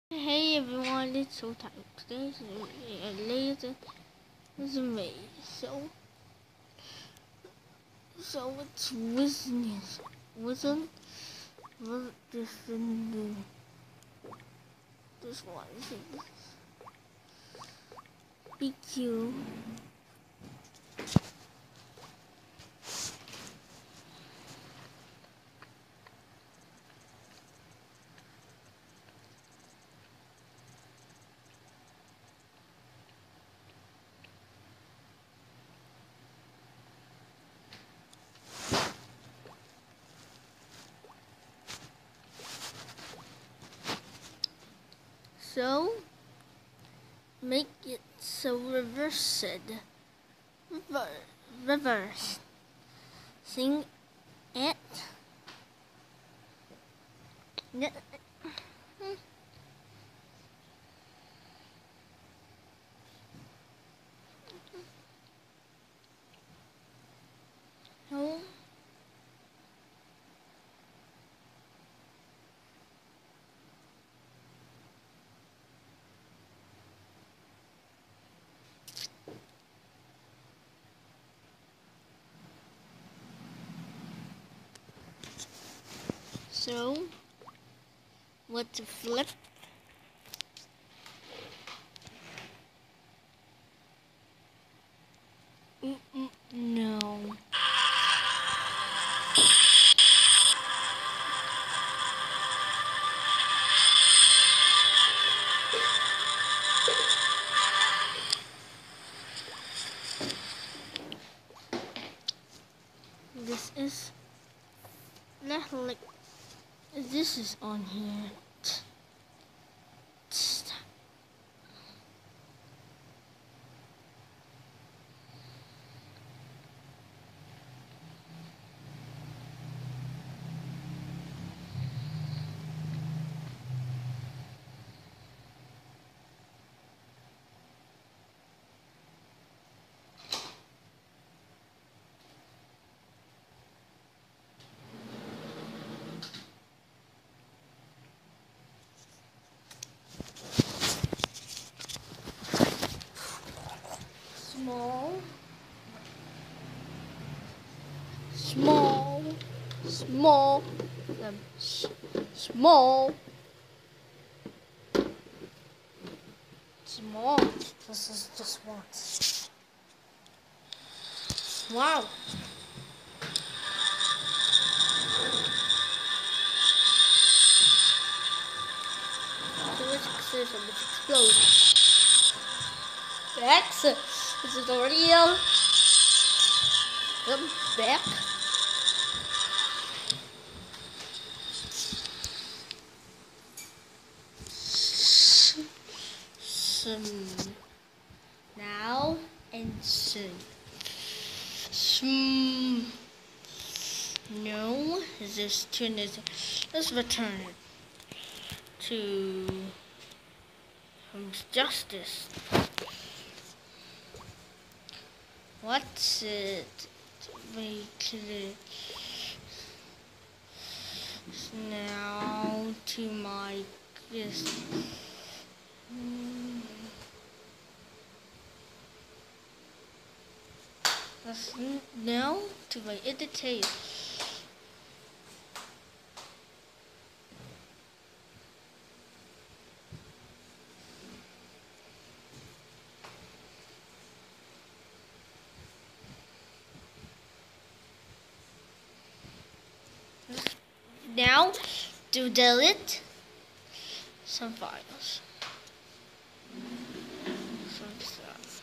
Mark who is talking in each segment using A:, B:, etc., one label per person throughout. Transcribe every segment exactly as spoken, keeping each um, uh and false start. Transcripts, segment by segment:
A: Hey everyone, it's so time. Today's later is me. So, so it's business. Wasn't was this in the this one thing? P Q. So make it so reversed. Reverse, reverse. Sing it. No. So what to flip? Mm -mm, no. This is not like this is on here. Small, small, small, um, s small, small. This is just once. Wow. So let's explode. Let's explode. X. This is already um. um back. Some now and soon. Some no. This tune is. Let's return it to um, justice. What's it? Make it now to my this. That's now to my editor. Now to delete some files. Some stuff.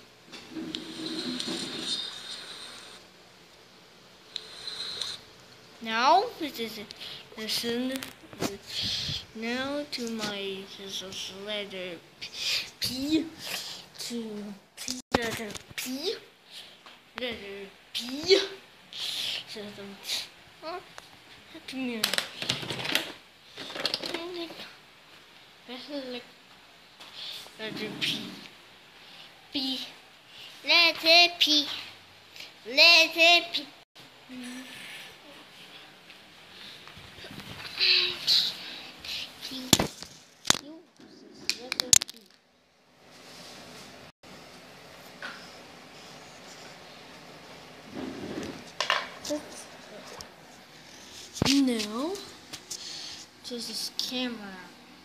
A: Now this is listen now to my letter P to P letter P letter P so the community. Letter P. P. Letter P. Letter P. P. This is camera.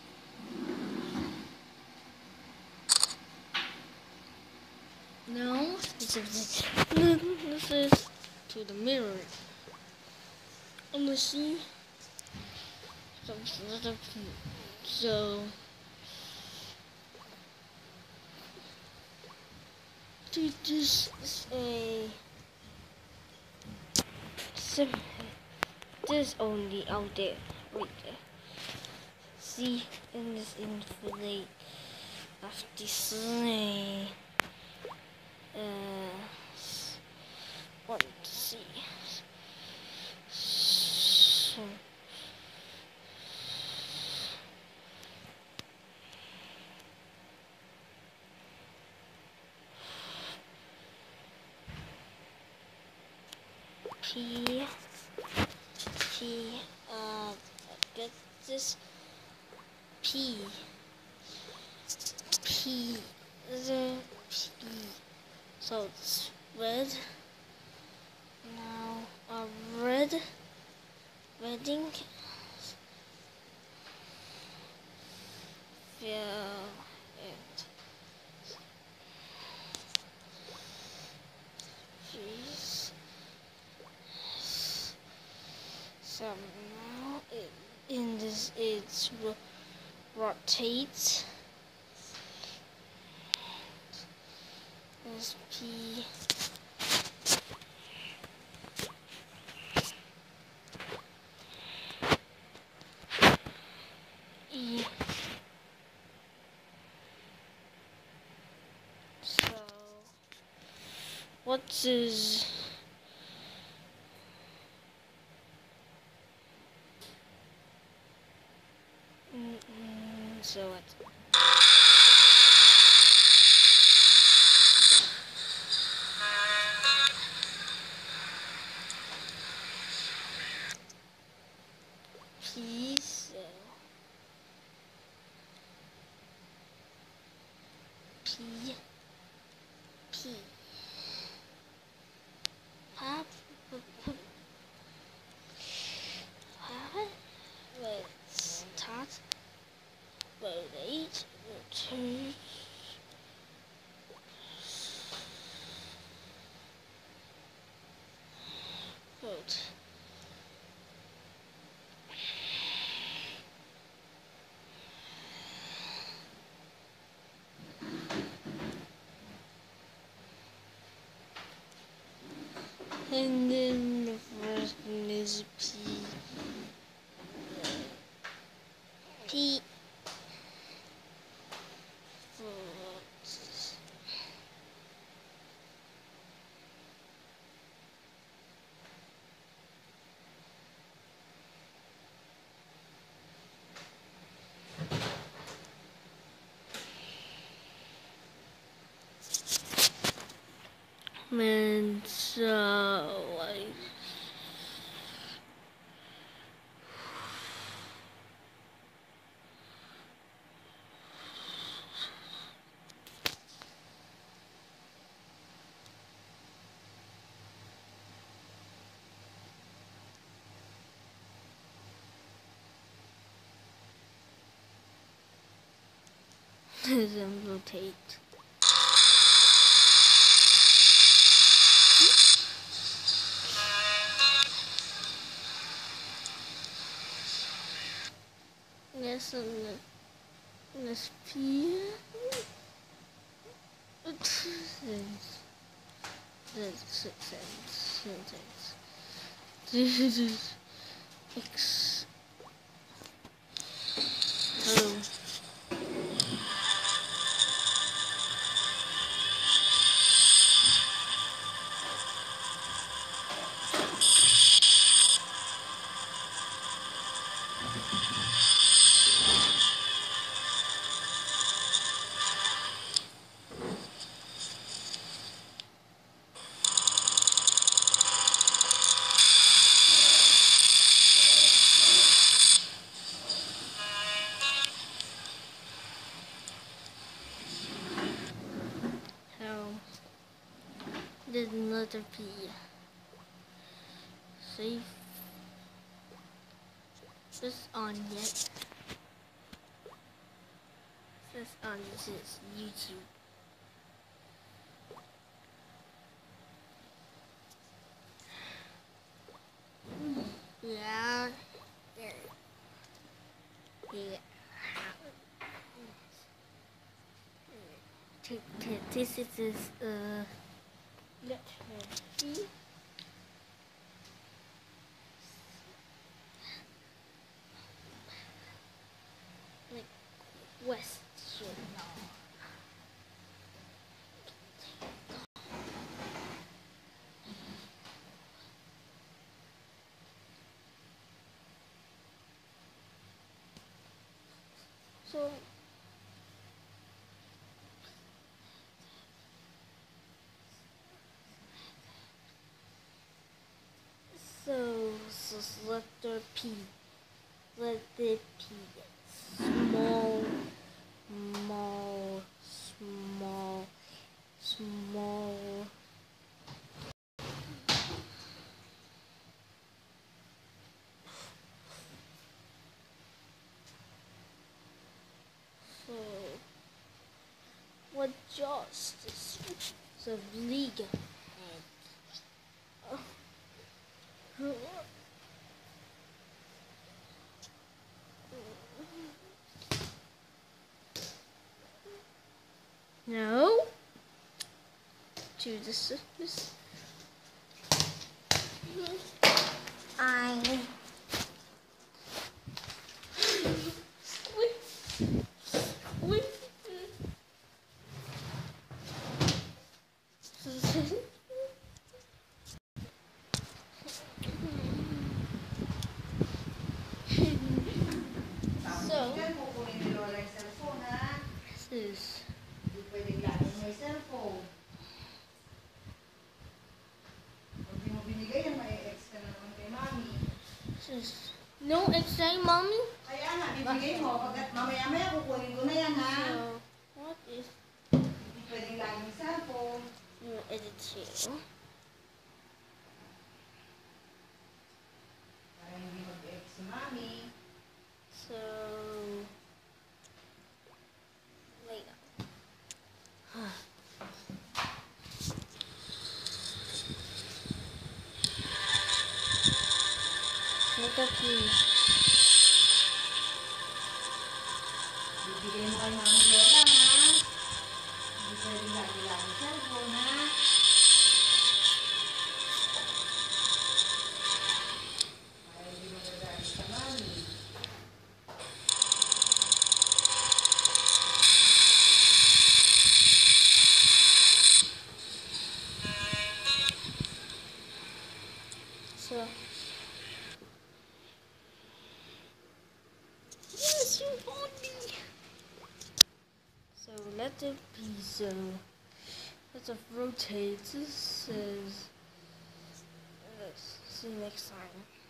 A: No, this is this is to the mirror. And let's see. So, so to this is a sim. This only out there, right there. See, in this inflate of this uh, want to see. So, P P uh get this P P the P so it's red now a red wedding yeah and please so now it, in this it's ro rotates this P E so what is mm, mm, so what P so P P Pop Pop let's start rotate rotate rotate and then the first one is P P and so like then rotate yes and let's P this sentence sentence this is X oh there's another P. Save. this on yet. This on this is YouTube. Yeah. There. Yeah. This is uh. Let her see. Like West. So. So, this is letter P. Letter P. Small, small, small, small. So, what justice? The league. No. To the surface. I. Wait. So, this is. This no exam, mommy.
B: Kaya nga, bibigay mo. Pagkat mamaya-maya kukunin ko na yan, ha?
A: So, what is.
B: Hindi pwedeng laging cellphone.
A: Your edit here.
B: Para hindi mag-ex si mami.
A: So, wait. Look at me.
B: Bibigay mo kay mami Lola, ha? Hindi pwedeng lagi-laging cellphone, ha? Para hindi magagalit sa mami.
A: So, yes, you found me. So, let it be so. Let's rotate. This is. Let's see you next time.